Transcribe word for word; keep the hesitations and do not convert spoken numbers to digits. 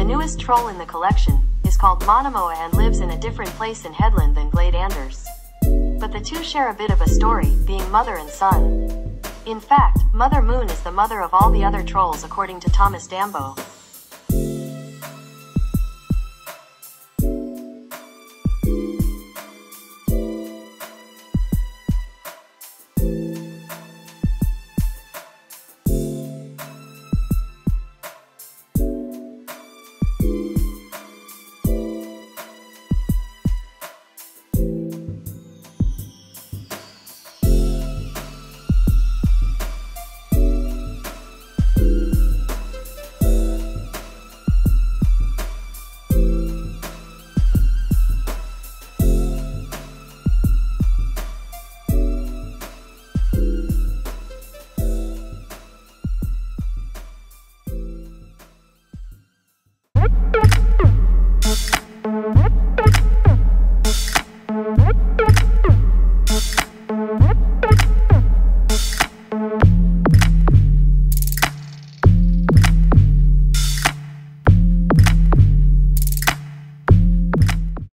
the newest troll in the collection, is called Monemowa and lives in a different place in Hedeland than Glade Anders. But the two share a bit of a story, being mother and son. In fact, Mother Moon is the mother of all the other trolls according to Thomas Dambo.